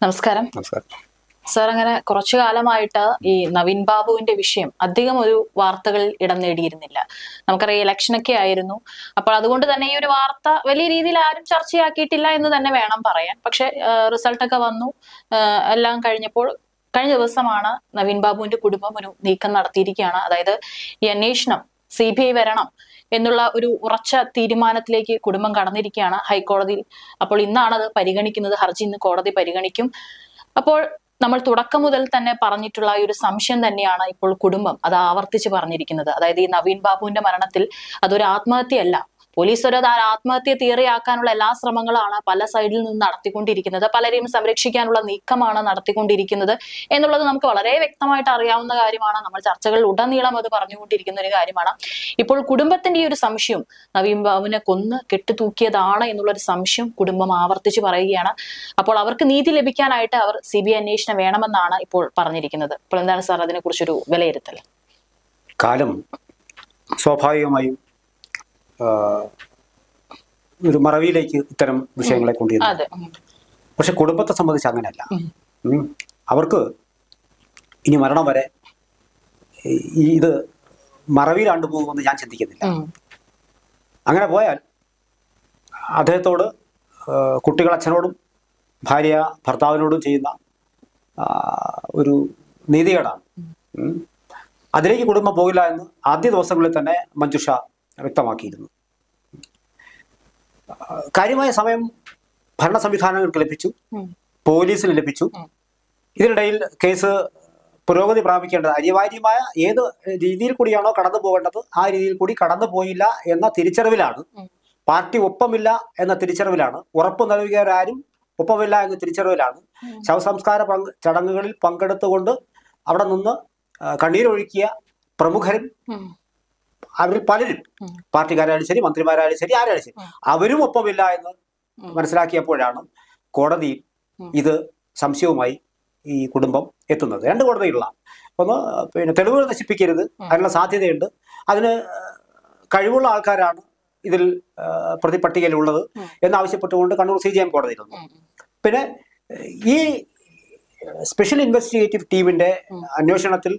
നമസ്കാരം. നമസ്കാരം സാർ, അങ്ങനെ കുറച്ചു കാലമായിട്ട് ഈ നവീൻ ബാബുവിന്റെ വിഷയം അധികം ഒരു വാർത്തകളിൽ ഇടം നേടിയിരുന്നില്ല. നമുക്കറിയാം, ഇലക്ഷനൊക്കെ ആയിരുന്നു. അപ്പോൾ അതുകൊണ്ട് തന്നെ ഈ ഒരു വാർത്ത വലിയ രീതിയിൽ ആരും ചർച്ചയാക്കിയിട്ടില്ല എന്ന് തന്നെ വേണം പറയാൻ. പക്ഷെ റിസൾട്ടൊക്കെ വന്നു. എല്ലാം കഴിഞ്ഞപ്പോൾ കഴിഞ്ഞ ദിവസമാണ് നവീൻ ബാബുവിന്റെ കുടുംബം ഒരു നീക്കം നടത്തിയിരിക്കുകയാണ്. അതായത് ഈ അന്വേഷണം CBI വരണം എന്നുള്ള ഒരു ഉറച്ച തീരുമാനത്തിലേക്ക് കുടുംബം കടന്നിരിക്കുകയാണ് ഹൈക്കോടതിയിൽ. അപ്പോൾ ഇന്നാണ് അത് പരിഗണിക്കുന്നത്. ഹർജി ഇന്ന് കോടതി പരിഗണിക്കും. അപ്പോൾ നമ്മൾ തുടക്കം മുതൽ തന്നെ പറഞ്ഞിട്ടുള്ള ഈ ഒരു സംശയം തന്നെയാണ് ഇപ്പോൾ കുടുംബം അത് ആവർത്തിച്ച് പറഞ്ഞിരിക്കുന്നത്. അതായത് ഈ നവീൻ ബാബുവിന്റെ മരണത്തിൽ അതൊരു ആത്മഹത്യയല്ല. പോലീസ് ഒരു ആത്മഹത്യ തിയറിയാക്കാനുള്ള എല്ലാ ശ്രമങ്ങളാണ് പല സൈഡിൽ നിന്ന് നടത്തിക്കൊണ്ടിരിക്കുന്നത്. പലരെയും സംരക്ഷിക്കാനുള്ള നീക്കമാണ് നടത്തിക്കൊണ്ടിരിക്കുന്നത് എന്നുള്ളത് നമുക്ക് വളരെ വ്യക്തമായിട്ട് അറിയാവുന്ന കാര്യമാണ്. നമ്മൾ ചർച്ചകളിൽ ഉടനീളം അത് പറഞ്ഞുകൊണ്ടിരിക്കുന്ന ഒരു കാര്യമാണ്. ഇപ്പോൾ കുടുംബത്തിന്റെ ഈ ഒരു സംശയം, നവീൻ ബാബുവിനെ കൊന്ന് കെട്ടുതൂക്കിയതാണ് എന്നുള്ളൊരു സംശയം കുടുംബം ആവർത്തിച്ച് പറയുകയാണ്. അപ്പോൾ അവർക്ക് നീതി ലഭിക്കാനായിട്ട് അവർ CBI അന്വേഷണം വേണമെന്നാണ് ഇപ്പോൾ പറഞ്ഞിരിക്കുന്നത്. അപ്പോൾ എന്താണ് സാർ അതിനെക്കുറിച്ചൊരു വിലയിരുത്തൽ? കാലം സ്വാഭാവികമായും ഒരു മറവിയിലേക്ക് ഇത്തരം വിഷയങ്ങളെ കൊണ്ടുവരുന്നു. പക്ഷെ കുടുംബത്തെ സംബന്ധിച്ച് അങ്ങനെയല്ല. അവർക്ക് ഇനി മരണം വരെ ഇത് മറവിയിലാണ്ട് പോകുമെന്ന് ഞാൻ ചിന്തിക്കുന്നില്ല. അങ്ങനെ പോയാൽ അദ്ദേഹത്തോട് കുട്ടികൾ അച്ഛനോടും ഭാര്യ ഭർത്താവിനോടും ചെയ്യുന്ന ഒരു നീതികേടാണ്. അതിലേക്ക് കുടുംബം പോകില്ല എന്ന് ആദ്യ ദിവസങ്ങളിൽ തന്നെ മഞ്ജുഷ വ്യക്തമാക്കിയിരുന്നു. കാര്യമായ സമയം ഭരണ സംവിധാനങ്ങൾക്ക് ലഭിച്ചു, പോലീസിന് ലഭിച്ചു. ഇതിനിടയിൽ കേസ് പുരോഗതി പ്രാപിക്കേണ്ടത് അനിവാര്യമായ ഏത് രീതിയിൽ കൂടിയാണോ കടന്നു പോകേണ്ടത് ആ രീതിയിൽ കൂടി കടന്നു പോയില്ല എന്ന തിരിച്ചറിവിലാണ്, പാർട്ടി ഒപ്പമില്ല എന്ന തിരിച്ചറിവിലാണ്, ഉറപ്പ് നൽകിയവരാരും ഒപ്പമില്ല എന്ന തിരിച്ചറിവിലാണ് ശവസംസ്കാര ചടങ്ങുകളിൽ പങ്കെടുത്തുകൊണ്ട് അവിടെ നിന്ന് കണ്ണീരൊഴുക്കിയ പ്രമുഖരും അവരിൽ പലരും, പാർട്ടിക്കാരായാലും ശരി, മന്ത്രിമാരായാലും ശരി, ആരായാലും ശരി, അവരും ഒപ്പമില്ല എന്ന് മനസ്സിലാക്കിയപ്പോഴാണ് കോടതി ഇത് സംശയവുമായി ഈ കുടുംബം എത്തുന്നത്. രണ്ട് കോടതികളാണ്. ഒന്ന്, പിന്നെ തെളിവുകൾ നശിപ്പിക്കരുത്, അതിനുള്ള സാധ്യതയുണ്ട്, അതിന് കഴിവുള്ള ആൾക്കാരാണ് ഇതിൽ പ്രതിപട്ടികയിലുള്ളത് എന്നാവശ്യപ്പെട്ടുകൊണ്ട് കണ്ണൂർ CJM കോടതിയിൽ വന്നു. പിന്നെ ഈ സ്പെഷ്യൽ ഇൻവെസ്റ്റിഗേറ്റീവ് ടീമിന്റെ അന്വേഷണത്തിൽ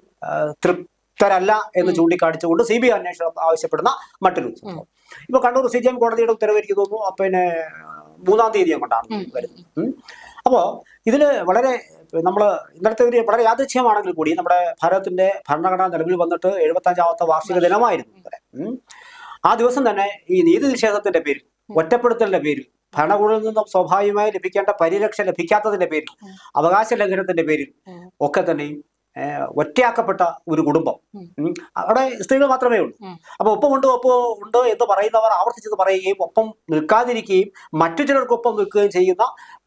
തരല്ല എന്ന് ചൂണ്ടിക്കാണിച്ചുകൊണ്ട് CBI അന്വേഷണം ആവശ്യപ്പെടുന്ന മറ്റൊരു സംഭവം ഇപ്പൊ കണ്ണൂർ CJM കോടതിയുടെ ഉത്തരവ് എനിക്ക് തോന്നുന്നു പിന്നെ 3-ാം തീയതി കൊണ്ടാണ് വരുന്നത്. അപ്പോ ഇതില് വളരെ നമ്മള് ഇന്നലത്തെ ഒരു വളരെ യാദൃച്ഛ്യമാണെങ്കിൽ കൂടി നമ്മുടെ ഭാരതത്തിന്റെ ഭരണഘടന നിലവിൽ വന്നിട്ട് 75ാമത്തെ വാർഷിക ദിനമായിരുന്നു. ആ ദിവസം തന്നെ ഈ നീതി നിഷേധത്തിന്റെ പേരിൽ, ഒറ്റപ്പെടുത്തലിന്റെ പേരിൽ, ഭരണകൂടത്തിൽ നിന്നും സ്വാഭാവികമായി ലഭിക്കേണ്ട പരിരക്ഷ ലഭിക്കാത്തതിന്റെ പേരിൽ, അവകാശ ലംഘനത്തിന്റെ പേരിൽ ഒക്കെ തന്നെയും ഒറ്റയാക്കപ്പെട്ട ഒരു കുടുംബം. അവിടെ സ്ത്രീകൾ മാത്രമേ ഉള്ളൂ. അപ്പൊ ഒപ്പമുണ്ട് ഒപ്പമുണ്ട് എന്ന് പറയുന്നവർ ആവർത്തിച്ചത് പറയുകയും ഒപ്പം നിൽക്കാതിരിക്കുകയും മറ്റു ചിലർക്കൊപ്പം നിൽക്കുകയും ചെയ്യുന്ന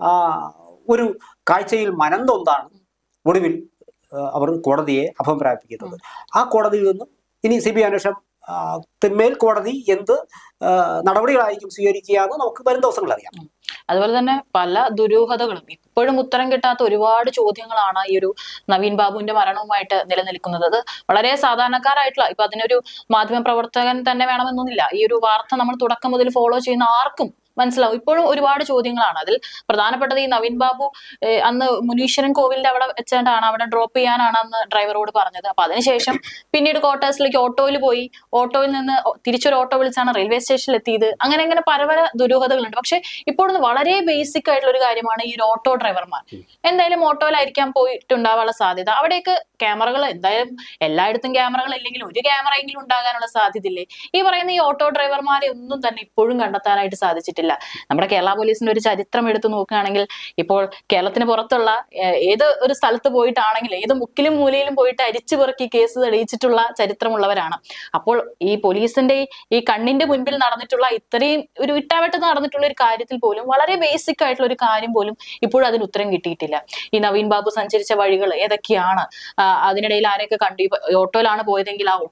ഒരു കാഴ്ചയിൽ മനംതൊന്താണ് ഒടുവിൽ അവർ കോടതിയെ അഭിപ്രായപ്പിക്കുന്നത്. ആ കോടതിയിൽ നിന്ന് ഇനി CBI അന്വേഷണം മേൽ കോടതി എന്ത് നടപടികളായിരിക്കും സ്വീകരിക്കുക എന്ന് നമുക്ക് വരും ദിവസങ്ങൾ അറിയാം. അതുപോലെ തന്നെ പല ദുരൂഹതകളും ഇപ്പോഴും ഉത്തരം കിട്ടാത്ത ഒരുപാട് ചോദ്യങ്ങളാണ് ഈ ഒരു നവീൻ ബാബുവിന്റെ മരണവുമായിട്ട് നിലനിൽക്കുന്നത്. അത് വളരെ സാധാരണക്കാരായിട്ടുള്ള, ഇപ്പൊ അതിനൊരു മാധ്യമ പ്രവർത്തകൻ തന്നെ വേണമെന്നൊന്നുമില്ല, ഈ ഒരു വാർത്ത നമ്മൾ തുടക്കം മുതൽ ഫോളോ ചെയ്യുന്ന ആർക്കും മനസ്സിലാവും ഇപ്പോഴും ഒരുപാട് ചോദ്യങ്ങളാണ്. അതിൽ പ്രധാനപ്പെട്ടത് ഈ നവീൻ ബാബു അന്ന് മുനീശ്വരൻ കോവിലിന്റെ അവിടെ വെച്ചാണ്, അവിടെ ഡ്രോപ്പ് ചെയ്യാനാണ് അന്ന് ഡ്രൈവറോട് പറഞ്ഞത്. അപ്പൊ അതിനുശേഷം പിന്നീട് ക്വാർട്ടേഴ്സിലേക്ക് ഓട്ടോയിൽ പോയി, ഓട്ടോയിൽ നിന്ന് തിരിച്ചൊരു ഓട്ടോ വിളിച്ചാണ് റെയിൽവേ സ്റ്റേഷനിൽ എത്തിയത്. അങ്ങനെ പല ദുരൂഹതകളുണ്ട്. പക്ഷെ ഇപ്പോഴൊന്ന് വളരെ ബേസിക് ആയിട്ടുള്ള ഒരു കാര്യമാണ് ഈ ഒരു ഓട്ടോ ഡ്രൈവർമാർ. എന്തായാലും ഓട്ടോയിലായിരിക്കാൻ പോയിട്ടുണ്ടാവാനുള്ള സാധ്യത. അവിടെയൊക്കെ ക്യാമറകൾ, എന്തായാലും എല്ലായിടത്തും ക്യാമറകൾ ഇല്ലെങ്കിൽ ഒരു ക്യാമറയെങ്കിലും ഉണ്ടാകാനുള്ള സാധ്യതയില്ലേ? ഈ പറയുന്ന ഈ ഓട്ടോ ഡ്രൈവർമാരെ ഒന്നും തന്നെ ഇപ്പോഴും കണ്ടെത്താനായിട്ട് സാധിച്ചിട്ടില്ല. നമ്മുടെ കേരള പോലീസിന്റെ ഒരു ചരിത്രം എടുത്തു നോക്കുകയാണെങ്കിൽ, ഇപ്പോൾ കേരളത്തിന് പുറത്തുള്ള ഏത് ഒരു സ്ഥലത്ത് പോയിട്ടാണെങ്കിൽ, ഏത് മുക്കിലും മൂലയിലും പോയിട്ട് അരിച്ചു പെറുക്കി കേസ് തെളിയിച്ചിട്ടുള്ള ചരിത്രമുള്ളവരാണ്. അപ്പോൾ ഈ പോലീസിന്റെ ഈ കണ്ണിന്റെ മുൻപിൽ നടന്നിട്ടുള്ള ഇത്രയും ഒരു ഇട്ടാവട്ടത്ത് നടന്നിട്ടുള്ള ഒരു കാര്യത്തിൽ പോലും, വളരെ ബേസിക് ആയിട്ടുള്ള ഒരു കാര്യം പോലും ഇപ്പോഴും അതിന് ഉത്തരം കിട്ടിയിട്ടില്ല. ഈ നവീൻ ബാബു സഞ്ചരിച്ച വഴികൾ ഏതൊക്കെയാണ്, അതിനിടയിൽ ആരൊക്കെ കണ്ടു, ഓട്ടോയിലാണ് പോയതെങ്കിൽ ആ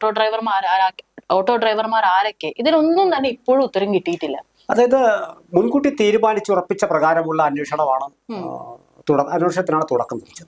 ഓട്ടോ ഡ്രൈവർമാർ ആരൊക്കെ, ഇതിനൊന്നും തന്നെ ഇപ്പോഴും ഉത്തരം കിട്ടിയിട്ടില്ല. അതായത് മുൻകൂട്ടി തീരുമാനിച്ചുറപ്പിച്ച പ്രകാരമുള്ള അന്വേഷണമാണ്, അന്വേഷണത്തിനാണ് തുടക്കം കുറിച്ചത്.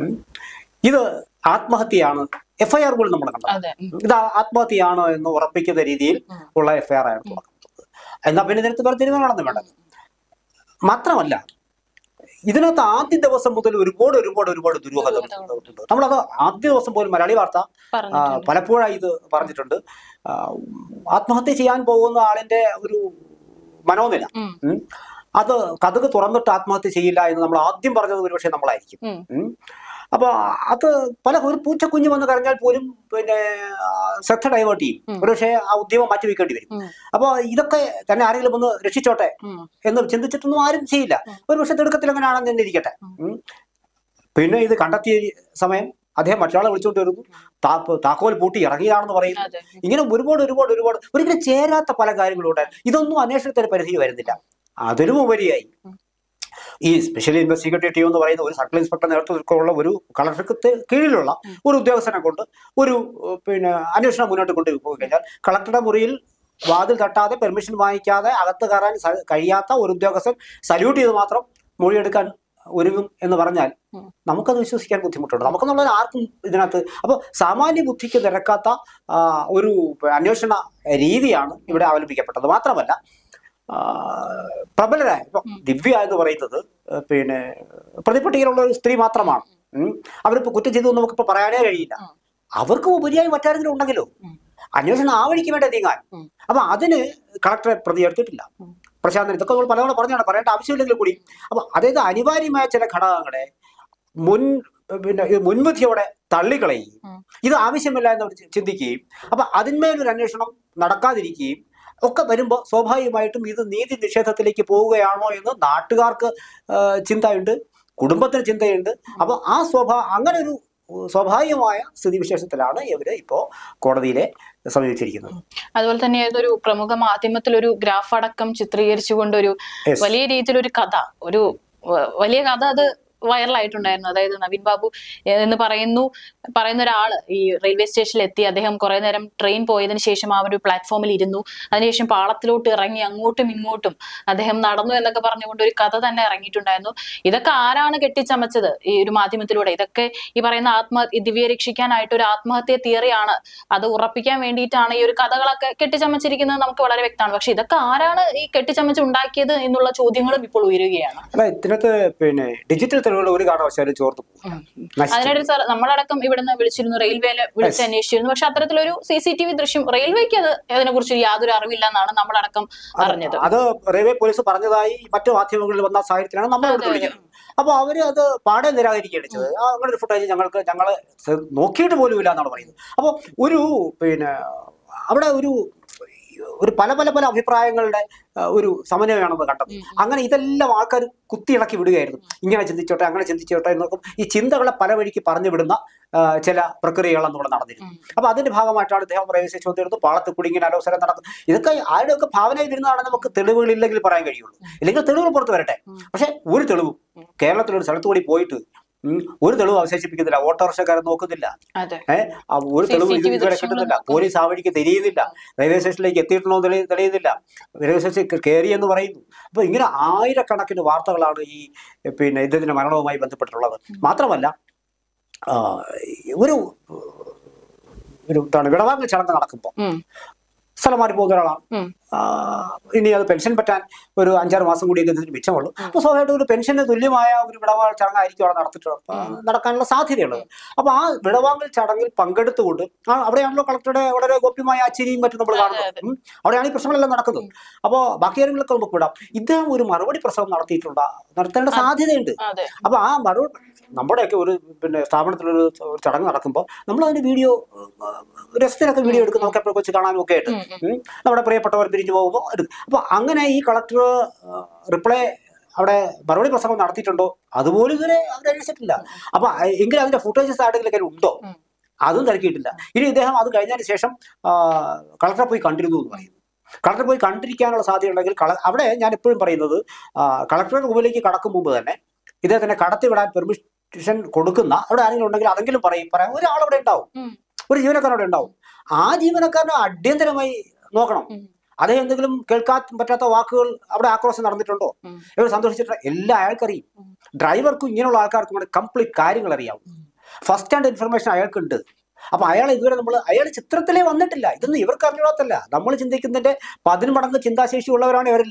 ഇത് ആത്മഹത്യയാണ്, FIR പോലും നമ്മൾ കണ്ടത് ഇത് ആത്മഹത്യയാണ് എന്ന് ഉറപ്പിക്കുന്ന രീതിയിൽ ഉള്ള FIR ആണ് തുടക്കം. എന്നാൽ പിന്നെ ഇതിനകത്ത് വേറെ തീരുമാനങ്ങളൊന്നും വേണ്ടത്. മാത്രമല്ല ഇതിനകത്ത് ആദ്യ ദിവസം മുതൽ ഒരുപാട് ദുരൂഹതകളുണ്ട്. നമ്മളത് ആദ്യ ദിവസം പോലും മലയാളി വാർത്ത പലപ്പോഴായി ഇത് പറഞ്ഞിട്ടുണ്ട്. ആത്മഹത്യ ചെയ്യാൻ പോകുന്ന ആളിന്റെ ഒരു മനോനില, അത് കതക് തുറന്നിട്ട് ആത്മഹത്യ ചെയ്യില്ല എന്ന് നമ്മൾ ആദ്യം പറഞ്ഞത് ഒരുപക്ഷെ നമ്മളായിരിക്കും. അപ്പൊ അത് ഒരു പൂച്ചക്കുഞ്ഞ് വന്ന് കരഞ്ഞാൽ പോലും പിന്നെ ശ്രദ്ധ ഡൈവേർട്ട് ചെയ്യും, ഒരുപക്ഷെ ആ ഉദ്യമം മാറ്റിവെക്കേണ്ടി വരും. അപ്പൊ ഇതൊക്കെ തന്നെ ആരെങ്കിലും ഒന്ന് രക്ഷിച്ചോട്ടെ എന്ന് ചിന്തിച്ചിട്ടൊന്നും ആരും ചെയ്യില്ല. ഒരുപക്ഷെ തിടുക്കത്തിൽ അങ്ങനെയാണെന്ന് തന്നെ ഇരിക്കട്ടെ. പിന്നെ ഇത് കണ്ടെത്തിയ സമയം അദ്ദേഹം മറ്റൊരാളെ വിളിച്ചുകൊണ്ട് വരുന്നു, താക്കോൽ പൂട്ടി ഇറങ്ങിയതാണെന്ന് പറയുന്നു. ഇങ്ങനെ ഒരുപാട് ഒരിക്കലും ചേരാത്ത പല കാര്യങ്ങളും ഉണ്ടായിരുന്നു. ഇതൊന്നും അന്വേഷണത്തിന്റെ പരിധിയിൽ വരുന്നില്ല. അതിലും ഉപരിയായി ഈ സ്പെഷ്യൽ ഇൻവെസ്റ്റിഗേറ്റീവ് ടീം എന്ന് പറയുന്ന ഒരു സർക്കിൾ ഇൻസ്പെക്ടർ നേതൃത്വത്തിലുള്ള ഒരു കളക്ടർക്ക് കീഴിലുള്ള ഒരു ഉദ്യോഗസ്ഥനെ കൊണ്ട് ഒരു പിന്നെ അന്വേഷണം മുന്നോട്ട് കൊണ്ടുപോയി കഴിഞ്ഞാൽ കളക്ടറുടെ മുറിയിൽ വാതിൽ തട്ടാതെ പെർമിഷൻ വാങ്ങിക്കാതെ അകത്ത് കയറാൻ കഴിയാത്ത ഒരു ഉദ്യോഗസ്ഥൻ സല്യൂട്ട് ചെയ്ത് മാത്രം മൊഴിയെടുക്കാൻ ഒരുങ്ങും എന്ന് പറഞ്ഞാൽ നമുക്കത് വിശ്വസിക്കാൻ ബുദ്ധിമുട്ടുണ്ട്. നമുക്കെന്നുള്ളത് ആർക്കും ഇതിനകത്ത്. അപ്പോൾ സാമാന്യ ബുദ്ധിക്ക് നിരക്കാത്ത ഒരു അന്വേഷണ രീതിയാണ് ഇവിടെ അവലംബിക്കപ്പെട്ടത്. മാത്രമല്ല പ്രബലരായ ഇപ്പൊ ദിവ്യ എന്ന് പറയുന്നത് പിന്നെ പ്രതിപട്ടികയിലുള്ള ഒരു സ്ത്രീ മാത്രമാണ്. അവരിപ്പോ കുറ്റം ചെയ്തു നമുക്കിപ്പോ പറയാനേ കഴിയില്ല. അവർക്ക് ഉപരിയായി മറ്റാരെങ്കിലും ഉണ്ടെങ്കിലോ അന്വേഷണം ആ വഴിക്ക് വേണ്ട നീങ്ങാൻ. അപ്പൊ അതിന് കളക്ടറെ പ്രതി എടുത്തിട്ടില്ല. പ്രശാന്തൻ ഇതൊക്കെ നമ്മൾ പലതവണ പറഞ്ഞാണ്, പറയേണ്ട ആവശ്യമില്ലെങ്കിൽ കൂടി. അപ്പൊ അതായത് അനിവാര്യമായ ചില ഘടകങ്ങളെ മുൻവിധിയോടെ തള്ളിക്കളയുകയും ഇത് ആവശ്യമില്ല എന്ന് ചിന്തിക്കുകയും അപ്പൊ അതിന്മേലൊരു അന്വേഷണം നടക്കാതിരിക്കുകയും ഒക്കെ വരുമ്പോൾ സ്വാഭാവികമായിട്ടും ഇത് നീതി നിഷേധത്തിലേക്ക് പോവുകയാണോ എന്ന് നാട്ടുകാർക്ക് ചിന്തയുണ്ട്, കുടുംബത്തിന് ചിന്തയുണ്ട്. അപ്പൊ ആ അങ്ങനെ ഒരു സ്വാഭാവികമായ സ്ഥിതിവിശേഷത്തിലാണ് ഇവര് ഇപ്പോ കോടതിയിലെ സമീപിച്ചിരിക്കുന്നത്. അതുപോലെ തന്നെ ഏതൊരു പ്രമുഖ മാധ്യമത്തിലൊരു ഗ്രാഫ് അടക്കം ചിത്രീകരിച്ചുകൊണ്ട് ഒരു വലിയ രീതിയിലൊരു കഥ, ഒരു വലിയ കഥ അത് വൈറലായിട്ടുണ്ടായിരുന്നു. അതായത് നവീൻ ബാബു എന്ന് പറയുന്ന ഒരാള് ഈ റെയിൽവേ സ്റ്റേഷനിൽ എത്തി. അദ്ദേഹം കുറെ നേരം ട്രെയിൻ പോയതിനു ശേഷം ആ ഒരു പ്ലാറ്റ്ഫോമിൽ ഇരുന്നു. അതിനുശേഷം പാളത്തിലോട്ട് ഇറങ്ങി അങ്ങോട്ടും ഇങ്ങോട്ടും അദ്ദേഹം നടന്നു എന്നൊക്കെ പറഞ്ഞുകൊണ്ട് ഒരു കഥ തന്നെ ഇറങ്ങിയിട്ടുണ്ടായിരുന്നു. ഇതൊക്കെ ആരാണ് കെട്ടിച്ചമച്ചത് ഈ ഒരു മാധ്യമത്തിലൂടെ? ഇതൊക്കെ ഈ പറയുന്ന ദിവ്യയെ രക്ഷിക്കാനായിട്ട് ഒരു ആത്മഹത്യ തിയറിയാണ്, അത് ഉറപ്പിക്കാൻ വേണ്ടിയിട്ടാണ് ഈ ഒരു കഥകളൊക്കെ കെട്ടിച്ചമച്ചിരിക്കുന്നത് നമുക്ക് വളരെ വ്യക്തമാണ്. പക്ഷെ ഇതൊക്കെ ആരാണ് ഈ കെട്ടിച്ചമച്ച് ഉണ്ടാക്കിയത് എന്നുള്ള ചോദ്യങ്ങളും ഇപ്പോൾ ഉയരുകയാണ്. ഇതിനകത്ത് പിന്നെ ഡിജിറ്റൽ ഒരു കാരണവശാലും ചോർന്നു പോകും. അതിനിടയിൽ സാർ നമ്മളടക്കം ഇവിടുന്ന് വിളിച്ചിരുന്നു, റെയിൽവേയിലെ വിളിച്ച് അന്വേഷിച്ചിരുന്നു. പക്ഷെ അത്തരത്തിലൊരു CCTV ദൃശ്യം റെയിൽവേക്ക് അതിനെ കുറിച്ച് യാതൊരു അറിവില്ല എന്നാണ് നമ്മളടക്കം അറിഞ്ഞത്. അത് റെയിൽവേ പോലീസ് പറഞ്ഞതായി മറ്റു മാധ്യമങ്ങളിൽ വന്ന സാഹചര്യത്തിലാണ് നമ്മൾ വിളിക്കുന്നത്. അപ്പൊ അവര് അത് പാടെ നിരാകരിക്കുകയാണ് ചെയ്തത്. അങ്ങനെ ഒരു ഫുട്ടേജ് ഞങ്ങൾ നോക്കിയിട്ട് പോലും ഇല്ല എന്നാണ് പറയുന്നത്. അപ്പൊ പിന്നെ അവിടെ ഒരു പല അഭിപ്രായങ്ങളുടെ ഒരു സമന്വയമാണെന്ന് കണ്ടത്. അങ്ങനെ ഇതെല്ലാം ആൾക്കാർ കുത്തിയിളക്കി വിടുകയായിരുന്നു. ഇങ്ങനെ ചിന്തിച്ചോട്ടെ അങ്ങനെ ചിന്തിച്ചോട്ടെ എന്നൊക്കെ ഈ ചിന്തകളെ പല വഴിക്ക് പറഞ്ഞു വിടുന്ന ചില പ്രക്രിയകളെന്ന് ഇവിടെ നടന്നിരുന്നു. അപ്പൊ അതിന്റെ ഭാഗമായിട്ടാണ് ഇദ്ദേഹം റെയിൽവേ സ്റ്റേഷൻ വന്നിരുന്നു, പാളത്തിൽ കൂടി ഇങ്ങനെ അലോസരം നടക്കും. ഇതൊക്കെ ആരുടെയൊക്കെ ഭാവനയിൽ ഇരുന്നതാണെന്ന് നമുക്ക് തെളിവുകളില്ലെങ്കിൽ പറയാൻ കഴിയുള്ളൂ. ഇല്ലെങ്കിൽ തെളിവുകൾ പുറത്ത് വരട്ടെ. പക്ഷെ ഒരു തെളിവും കേരളത്തിലൊരു സ്ഥലത്തു കൂടി പോയിട്ട് ഒരു തെളിവ് അവശേഷിപ്പിക്കുന്നില്ല. ഓട്ടോറിക്ഷക്കാരൻ നോക്കുന്നില്ല, ഒരു തെളിവ് ഇതുവരെ കിട്ടുന്നില്ല. പോലീസ് ആ വഴിക്ക് തിരിയുന്നില്ല, റെയിൽവേ സ്റ്റേഷനിലേക്ക് എത്തിയിട്ടുണ്ടോ തെളിയുന്നില്ല, റെയിൽവേ സ്റ്റേഷനിൽ കയറി എന്ന് പറയുന്നു. അപ്പൊ ഇങ്ങനെ ആയിരക്കണക്കിന് വാർത്തകളാണ് ഈ പിന്നെ ഇദ്ദേഹത്തിന്റെ മരണവുമായി ബന്ധപ്പെട്ടിട്ടുള്ളത്. മാത്രമല്ല ഒരു വിടവാങ്ങൽ ചടങ്ങ് നടക്കുമ്പോൾ സ്ഥലം മാറി പോകുന്ന ഒരാളാണ്. ഇനി അത് പെൻഷൻ പറ്റാൻ ഒരു 5-6 മാസം കൂടിയൊക്കെ ഇതിന് മിച്ചമുള്ളൂ. അപ്പോൾ സ്വാഭാവികമായിട്ടും ഒരു പെൻഷന് തുല്യമായ ഒരു വിടവാങ്ങൽ ചടങ്ങായിരിക്കും അവിടെ നടക്കാനുള്ള സാധ്യതയുള്ളത്. അപ്പൊ ആ വിടവാങ്ങൽ ചടങ്ങിൽ പങ്കെടുത്തുകൊണ്ട് അവിടെയാണല്ലോ കളക്ടറുടെ വളരെ ഗോപ്യമായ അച്ചിരിയും മറ്റും നമ്മൾ കാണുന്നത്. അവിടെയാണ് ഈ പ്രശ്നങ്ങളെല്ലാം നടക്കുന്നത്. അപ്പോൾ ബാക്കി കാര്യങ്ങളൊക്കെ നമുക്ക് വിടാം. ഇദ്ദേഹം ഒരു മറുപടി പ്രസംഗം നടത്തേണ്ട സാധ്യതയുണ്ട്. അപ്പൊ ആ മറുപടി നമ്മുടെയൊക്കെ ഒരു പിന്നെ സ്ഥാപനത്തിലൊരു ചടങ്ങ് നടക്കുമ്പോൾ നമ്മൾ അതിന്റെ വീഡിയോ രസത്തിനൊക്കെ വീഡിയോ എടുക്കും, നമുക്ക് എപ്പോഴും വെച്ച് കാണാനും ഒക്കെ ആയിട്ട് നമ്മുടെ പ്രിയപ്പെട്ടവർ പിരിഞ്ഞു പോകുമ്പോൾ എടുക്കും. അപ്പൊ അങ്ങനെ ഈ കളക്ടർ റിപ്ലൈ അവിടെ മറുപടി പ്രസംഗം നടത്തിയിട്ടുണ്ടോ അതുപോലും ഇതുവരെ അവരന്വേഷിച്ചിട്ടില്ല. അപ്പൊ എങ്കിലും അതിന്റെ ഫുട്ടേജസ് ആർക്കെങ്കിലും ഉണ്ടോ അതും തിരക്കിയിട്ടില്ല. ഇനി ഇദ്ദേഹം അത് കഴിഞ്ഞതിന് ശേഷം കളക്ടറെ പോയി കണ്ടിരുന്നു എന്ന് പറയുന്നു. കളക്ടറെ പോയി കണ്ടിരിക്കാനുള്ള സാധ്യത ഉണ്ടെങ്കിൽ അവിടെ ഞാൻ എപ്പോഴും പറയുന്നത് കളക്ടറുടെ മുമ്പിലേക്ക് കടക്കും മുമ്പ് തന്നെ ഇദ്ദേഹത്തിനെ കടത്തിവിടാൻ പെർമിഷൻ കൊടുക്കുന്ന അവിടെ ആരെങ്കിലും ഉണ്ടെങ്കിൽ അതെങ്കിലും പറയാം. ഒരാളവിടെ ഉണ്ടാവും, ഒരു ജീവനക്കാരൻ അവിടെ ഉണ്ടാവും. ആ ജീവനക്കാരനെ അടിയന്തരമായി നോക്കണം. അദ്ദേഹം എന്തെങ്കിലും കേൾക്കാൻ പറ്റാത്ത വാക്കുകൾ അവിടെ ആക്രോശം നടന്നിട്ടുണ്ടോ, ഇവർ സന്തോഷിച്ചിട്ടുണ്ടോ, എല്ലാം അയാൾക്കറിയും. ഡ്രൈവർക്കും ഇങ്ങനെയുള്ള ആൾക്കാർക്കും കൂടെ കംപ്ലീറ്റ് കാര്യങ്ങൾ അറിയാവും. ഫസ്റ്റ് ഹാൻഡ് ഇൻഫർമേഷൻ അയാൾക്കുണ്ട്. അപ്പൊ ഇതുവരെ അയാൾ ചിത്രത്തിലേ വന്നിട്ടില്ല. ഇതൊന്നും ഇവർക്ക് അറിഞ്ഞാത്തല്ല. നമ്മൾ ചിന്തിക്കുന്നതിന്റെ 10 മടങ്ങ് ചിന്താശേഷി ഉള്ളവരാണ് ഇവരെല്ലാം.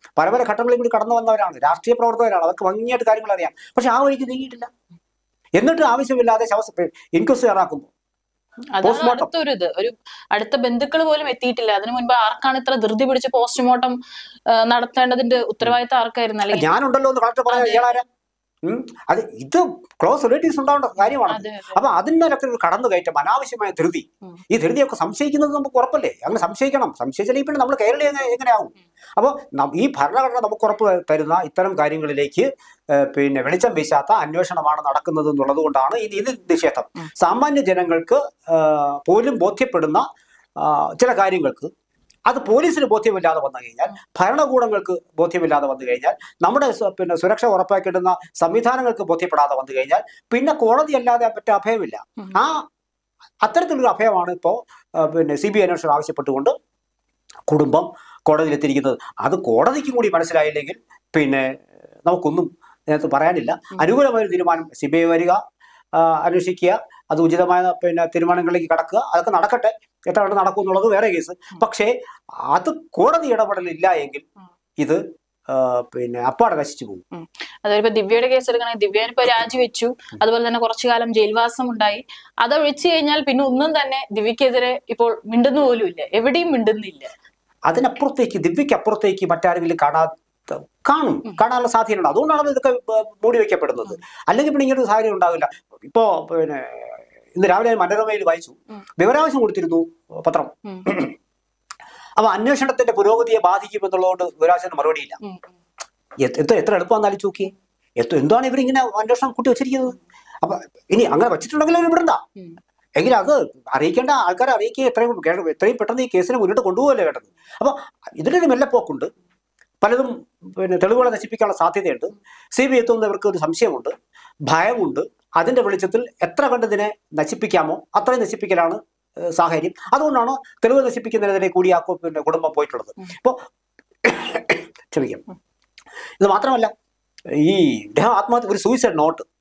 പല പല ഘട്ടങ്ങളിൽ കൂടി കടന്നു വന്നവരാണ്, രാഷ്ട്രീയ പ്രവർത്തകരാണ്, അവർക്ക് ഭംഗിയായിട്ട് കാര്യങ്ങൾ അറിയാം. പക്ഷെ ആ വഴിക്ക് നീങ്ങിയിട്ടില്ല. എന്നിട്ട് ആവശ്യമില്ലാതെ ഇൻക്വസ്റ്റ് ഇറക്കുന്നു. അതാണ് അടുത്തൊരു ഇത്, ഒരു അടുത്ത ബന്ധുക്കൾ പോലും എത്തിയിട്ടില്ല. അതിനു മുൻപ് ആർക്കാണ് ഇത്ര ധൃതി പിടിച്ച് പോസ്റ്റ്മോർട്ടം നടത്തേണ്ടതിന്റെ ഉത്തരവാദിത്തം ആർക്കായിരുന്നു? അല്ലെങ്കിൽ ഞാനുണ്ടല്ലോ എന്ന് കളക്ടർ പറയാൻ ഇയാളാരാ? അത് ഇത് ക്ലോസ് റിലേറ്റീവ്സ് ഉണ്ടാവേണ്ട കാര്യമാണ്. അപ്പൊ അതിന്മേലൊക്കെ ഒരു കടന്നു കയറ്റം, അനാവശ്യമായ ധൃതി. ഈ ധൃതിയൊക്കെ സംശയിക്കുന്നത് നമുക്ക് ഉറപ്പല്ലേ? അങ്ങനെ സംശയിക്കണം. സംശയിച്ചില്ലെങ്കിൽ പിന്നെ നമ്മൾ കേരളീയ എങ്ങനെയാവും? അപ്പോൾ ഈ ഭരണഘടന നമുക്ക് ഉറപ്പ് തരുന്ന ഇത്തരം കാര്യങ്ങളിലേക്ക് പിന്നെ വെളിച്ചം വീശാത്ത അന്വേഷണമാണ് നടക്കുന്നത് എന്നുള്ളത് കൊണ്ടാണ് ഈ നീതി നിഷേധം. സാമാന്യ ജനങ്ങൾക്ക് പോലും ബോധ്യപ്പെടുന്ന ചില കാര്യങ്ങൾക്ക് അത് പോലീസിന് ബോധ്യമില്ലാതെ വന്നു കഴിഞ്ഞാൽ, ഭരണകൂടങ്ങൾക്ക് ബോധ്യമില്ലാതെ വന്നു കഴിഞ്ഞാൽ, നമ്മുടെ പിന്നെ സുരക്ഷ ഉറപ്പാക്കിയിടുന്ന സംവിധാനങ്ങൾക്ക് ബോധ്യപ്പെടാതെ വന്നു കഴിഞ്ഞാൽ പിന്നെ കോടതി അല്ലാതെ മറ്റേ അഭയമില്ല. അത്തരത്തിലൊരു അഭയമാണ് ഇപ്പോൾ പിന്നെ CBI അന്വേഷണം ആവശ്യപ്പെട്ടുകൊണ്ട് കുടുംബം കോടതിയിലെത്തിയിരിക്കുന്നത്. അത് കോടതിക്കും കൂടി മനസ്സിലായില്ലെങ്കിൽ പിന്നെ നമുക്കൊന്നും ഇതിനകത്ത് പറയാനില്ല. അനുകൂലമായൊരു തീരുമാനം CBI വരിക, അന്വേഷിക്കുക, അത് ഉചിതമായ പിന്നെ തീരുമാനങ്ങളിലേക്ക് കടക്കുക, അതൊക്കെ നടക്കട്ടെ. എത്ര കണ്ട് നടക്കും എന്നുള്ളത് വേറെ കേസ്. പക്ഷേ അത് കോടതി ഇടപെടലില്ല എങ്കിൽ ഇത് പിന്നെ അപ്പാടെ നശിച്ചു പോകും. അതായത് ദിവ്യയുടെ കേസ് എടുക്കണമെങ്കിൽ ദിവ്യനിപ്പോ രാജിവെച്ചു, അതുപോലെ തന്നെ കുറച്ചു കാലം ജയിൽവാസം ഉണ്ടായി. അതൊഴിച്ചു കഴിഞ്ഞാൽ പിന്നെ ഒന്നും തന്നെ ദിവ്യക്കെതിരെ ഇപ്പോൾ മിണ്ടുന്ന പോലും ഇല്ല, എവിടെയും മിണ്ടുന്നില്ല. അതിനപ്പുറത്തേക്ക്, ദിവ്യക്ക് അപ്പുറത്തേക്ക് മറ്റാരെങ്കിലും കാണാനുള്ള സാധ്യതയുണ്ട്. അതുകൊണ്ടാണ് ഇതൊക്കെ മൂടി വയ്ക്കപ്പെടുന്നത്. അല്ലെങ്കിൽ പിന്നെ ഇങ്ങനൊരു സാഹചര്യം ഉണ്ടാവില്ല. ഇപ്പോ പിന്നെ ഇന്ന് രാവിലെ മനോരമയിൽ വായിച്ചു, വിവരാവകാശം കൊടുത്തിരുന്നു പത്രം. അപ്പൊ അന്വേഷണത്തിന്റെ പുരോഗതിയെ ബാധിക്കുമെന്നുള്ളതുകൊണ്ട് വിവരാവകാശത്തിന് മറുപടിയില്ല. എത്ര എളുപ്പമാണെന്ന് ആലോചിച്ച് നോക്കിയേ. എന്താണ് ഇവരിങ്ങനെ അന്വേഷണം കൂട്ടി വെച്ചിരിക്കുന്നത്? അപ്പൊ ഇനി അങ്ങനെ വെച്ചിട്ടുണ്ടെങ്കിൽ അവർ വിടണ്ട. എങ്കിലും അത് അറിയിക്കേണ്ട ആൾക്കാരെ അറിയിക്കുക, എത്രയും പെട്ടെന്ന് ഈ കേസിനെ മുന്നോട്ട് കൊണ്ടുപോകല്ലേ വേണ്ടത്. അപ്പൊ ഇതിലൊരു മെല്ലപ്പോക്കുണ്ട്. പലതും പിന്നെ തെളിവുകളെ നശിപ്പിക്കാനുള്ള സാധ്യതയുണ്ട്. CBI എത്തുന്നവർക്ക് ഒരു സംശയമുണ്ട്, ഭയമുണ്ട്. അതിന്റെ വെളിച്ചത്തിൽ എത്ര കണ്ടതിനെ നശിപ്പിക്കാമോ അത്രയും നശിപ്പിക്കലാണ് സാഹചര്യം. അതുകൊണ്ടാണ് തെളിവ് നശിപ്പിക്കുന്നതിനെ കൂടി പിന്നെ കുടുംബം പോയിട്ടുള്ളത്. ഇപ്പോൾ ക്ഷമിക്കാം, ഇത് മാത്രമല്ല, ഈ ആത്മഹത്യ ഒരു സൂയിസൈഡ്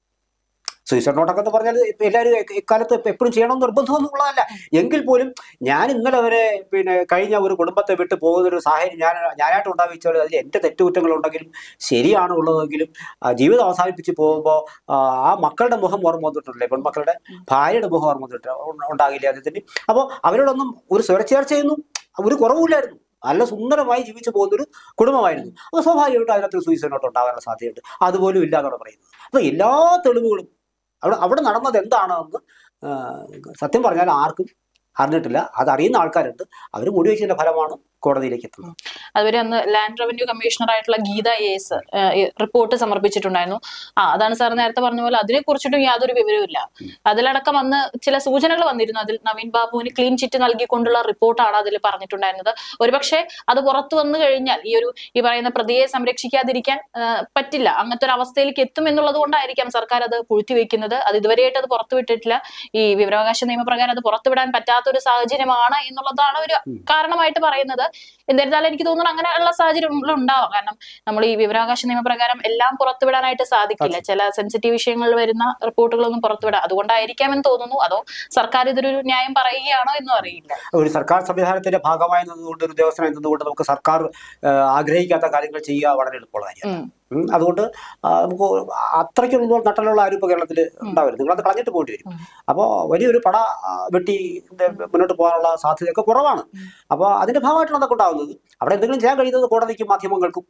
നോട്ടൊക്കെ എന്ന് പറഞ്ഞാൽ എല്ലാവരും ഇക്കാലത്ത് എപ്പോഴും ചെയ്യണമെന്ന് നിർബന്ധമൊന്നും ഉള്ളതല്ല. എങ്കിൽ പോലും ഞാൻ ഇന്നലെ വരെ പിന്നെ കഴിഞ്ഞ ഒരു കുടുംബത്തെ വിട്ട് പോകുന്നൊരു സാഹചര്യം ഞാനായിട്ട് ഉണ്ടാവിച്ചാൽ അതിൽ എൻ്റെ തെറ്റുകുറ്റങ്ങളുണ്ടെങ്കിലും ശരിയാണ് ഉള്ളതെങ്കിലും ജീവിതം അവസാനിപ്പിച്ച് പോകുമ്പോൾ ആ മക്കളുടെ മുഖം ഓർമ്മ വന്നിട്ടുണ്ടല്ലേ, പെൺമക്കളുടെ ഭാര്യയുടെ മുഖം ഓർമ്മ വന്നിട്ട് ഉണ്ടാകില്ല അതിന്. അപ്പോൾ അവരോടൊന്നും ഒരു സ്വരച്ചേർച്ചയൊന്നും ഒരു കുറവുമില്ലായിരുന്നു. നല്ല സുന്ദരമായി ജീവിച്ചു പോകുന്നൊരു കുടുംബമായിരുന്നു. അപ്പോൾ സ്വാഭാവികമായിട്ടും അതിനകത്ത് സൂയിസൈഡ് നോട്ട് ഉണ്ടാകാനുള്ള സാധ്യതയുണ്ട്. അതുപോലും ഇല്ല എന്നാണ് പറയുന്നത്. അപ്പോൾ എല്ലാ തെളിവുകളും അവിടെ നടന്നത് എന്താണെന്ന് സത്യം പറഞ്ഞാൽ ആർക്കും അറിഞ്ഞിട്ടില്ല. അതറിയുന്ന ആൾക്കാരുണ്ട്, അവർ മൂടി വെച്ചതിന്റെ ഫലമാണ് കോടതിയിലേക്ക് എത്തുന്നത്. അതുവരെ അന്ന് ലാൻഡ് റവന്യൂ കമ്മീഷണർ ആയിട്ടുള്ള ഗീത AS റിപ്പോർട്ട് സമർപ്പിച്ചിട്ടുണ്ടായിരുന്നു. അതാണ് സാർ നേരത്തെ പറഞ്ഞ പോലെ അതിനെ കുറിച്ചിട്ടും യാതൊരു വിവരവുമില്ല. അതിലടക്കം അന്ന് ചില സൂചനകൾ വന്നിരുന്നു. അതിൽ നവീൻ ബാബുവിന് ക്ലീൻ ചിറ്റ് നൽകിക്കൊണ്ടുള്ള റിപ്പോർട്ടാണ് അതിൽ പറഞ്ഞിട്ടുണ്ടായിരുന്നത്. ഒരുപക്ഷെ അത് പുറത്തു വന്നു കഴിഞ്ഞാൽ ഈ പറയുന്ന പ്രതിയെ സംരക്ഷിക്കാതിരിക്കാൻ പറ്റില്ല, അങ്ങനത്തെ ഒരു അവസ്ഥയിലേക്ക് എത്തും എന്നുള്ളത് കൊണ്ടായിരിക്കാം സർക്കാർ അത് പൂഴ്ത്തിവെക്കുന്നത്. അത് ഇതുവരെയായിട്ട് അത് പുറത്തുവിട്ടിട്ടില്ല. ഈ വിവരാവകാശ നിയമപ്രകാരം അത് പുറത്തുവിടാൻ പറ്റാത്തൊരു സാഹചര്യമാണ് എന്നുള്ളതാണ് ഒരു കാരണമായിട്ട് പറയുന്നത്. എന്നിരുന്നാലും എനിക്ക് തോന്നുന്നു അങ്ങനെയുള്ള സാഹചര്യം ഉണ്ടാവാം. കാരണം നമ്മൾ ഈ വിവരാവകാശ നിയമപ്രകാരം എല്ലാം പുറത്തുവിടാനായിട്ട് സാധിക്കില്ല. ചില സെൻസിറ്റീവ് വിഷയങ്ങളിൽ വരുന്ന റിപ്പോർട്ടുകളൊന്നും പുറത്തുവിടാം. അതുകൊണ്ടായിരിക്കാമെന്ന് തോന്നുന്നു. അതോ സർക്കാർ ഇതൊരു ന്യായം പറയുകയാണോ എന്നും അറിയില്ല. ഒരു സർക്കാർ സംവിധാനത്തിന്റെ ഭാഗമായി നിന്നുകൊണ്ട്, ഒരു ഉദ്യോഗസ്ഥനായി നിന്നുകൊണ്ട് നമുക്ക് സർക്കാർ ആഗ്രഹിക്കാത്ത കാര്യങ്ങൾ ചെയ്യുക വളരെ എളുപ്പമുള്ള കാര്യമാണ്. അതുകൊണ്ട് നമുക്ക് അത്രയ്ക്കൊന്നും നട്ടലുള്ള ആരും ഇപ്പോൾ കേരളത്തിൽ ഉണ്ടാവരുത്. നിങ്ങളത് കളഞ്ഞിട്ട് പോയിട്ട് വരും. അപ്പോൾ വലിയൊരു പട വെട്ടി മുന്നോട്ട് പോകാനുള്ള സാധ്യതയൊക്കെ കുറവാണ്. അപ്പോൾ അതിന്റെ ഭാഗമായിട്ടാണ് അതൊക്കെ ഉണ്ടാകുന്നത്. അവിടെ എന്തെങ്കിലും ചെയ്യാൻ കഴിയുന്നത് കോടതിക്കും മാധ്യമങ്ങൾക്കും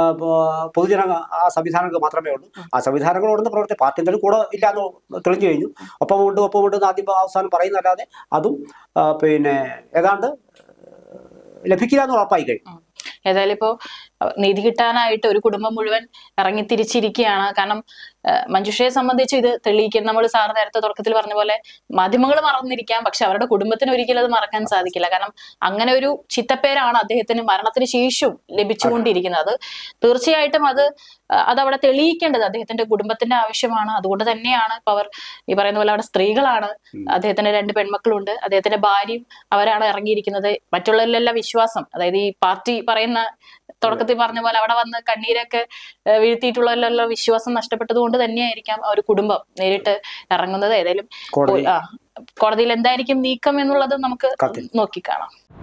പൊതുജന ആ സംവിധാനങ്ങൾക്ക് മാത്രമേ ഉള്ളൂ. ആ സംവിധാനങ്ങളോടൊന്ന് പ്രവർത്തി പാർട്ടി എന്തായാലും കൂടെ ഇല്ലാന്ന് തെളിഞ്ഞു കഴിഞ്ഞു. ഒപ്പമുണ്ട് ആദ്യം അവസാനം പറയുന്നല്ലാതെ അതും പിന്നെ ഏതാണ്ട് ലഭിക്കില്ല എന്ന് ഉറപ്പായി കഴിഞ്ഞു. ഏതായാലും ഇപ്പോ നീതി കിട്ടാനായിട്ട് ഒരു കുടുംബം മുഴുവൻ ഇറങ്ങി തിരിച്ചിരിക്കുകയാണ്. കാരണം മഞ്ജുഷയെ സംബന്ധിച്ച് ഇത് തെളിയിക്കാൻ, നമ്മൾ സാർ നേരത്തെ തുടക്കത്തിൽ പറഞ്ഞ പോലെ മാധ്യമങ്ങൾ മറന്നിരിക്കാം, പക്ഷെ അവരുടെ കുടുംബത്തിന് ഒരിക്കലും അത് മറക്കാൻ സാധിക്കില്ല. കാരണം അങ്ങനെ ഒരു ചിത്തപ്പേരാണ് അദ്ദേഹത്തിന് മരണത്തിന് ശേഷവും ലഭിച്ചുകൊണ്ടിരിക്കുന്നത്. തീർച്ചയായിട്ടും അതവിടെ തെളിയിക്കേണ്ടത് അദ്ദേഹത്തിന്റെ കുടുംബത്തിന്റെ ആവശ്യമാണ്. അതുകൊണ്ട് തന്നെയാണ് ഇപ്പൊ അവർ ഈ പറയുന്ന പോലെ അവിടെ സ്ത്രീകളാണ്, അദ്ദേഹത്തിന് 2 പെൺമക്കളുണ്ട്, അദ്ദേഹത്തിന്റെ ഭാര്യയും അവരാണ് ഇറങ്ങിയിരിക്കുന്നത്. മറ്റുള്ളവരിലെല്ലാം വിശ്വാസം, അതായത് ഈ പാർട്ടി പറയുന്ന തുടക്കത്തിൽ പറഞ്ഞ പോലെ അവിടെ വന്ന് കണ്ണീരൊക്കെ വീഴ്ത്തിയിട്ടുള്ള വിശ്വാസം നഷ്ടപ്പെട്ടത് കൊണ്ട് തന്നെയായിരിക്കാം ആ ഒരു കുടുംബം നേരിട്ട് ഇറങ്ങുന്നത്. ഏതായാലും കോടതിയിൽ എന്തായിരിക്കും നീക്കം എന്നുള്ളത് നമുക്ക് നോക്കിക്കാണാം.